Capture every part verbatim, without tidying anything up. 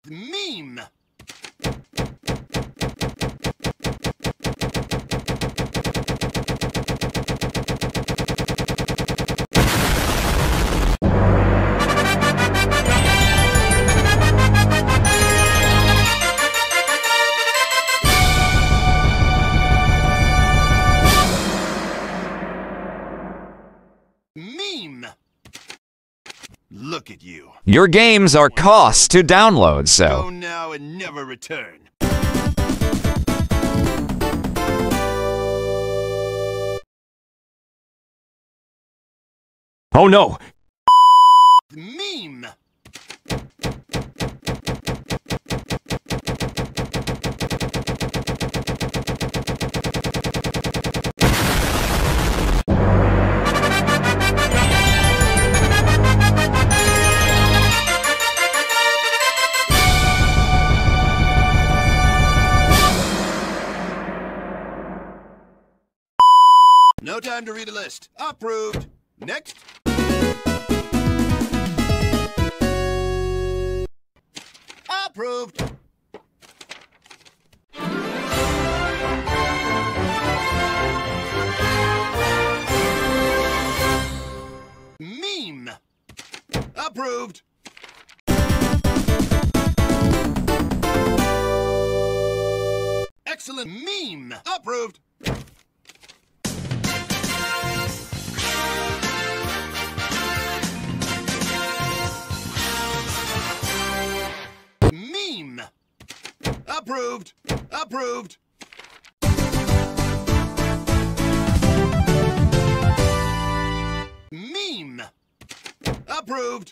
Meme. Meme. Look at you. Your games are cost to download, so Go now and never return. Oh no! Meme. No time to read a list. Approved. Next. Approved. Meme. Approved. Excellent. Meme. Approved. Meme. Approved. Approved. Meme. Approved.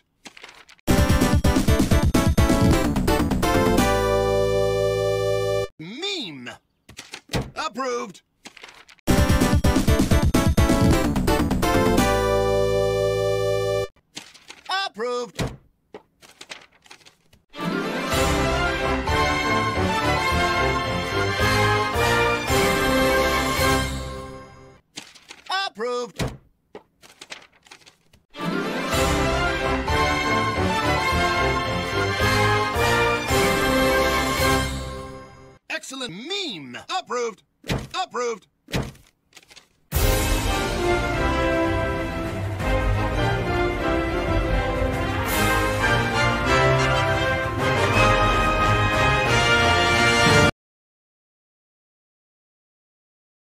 Meme. Approved. Approved. Approved. Excellent. Meme. Approved. Approved.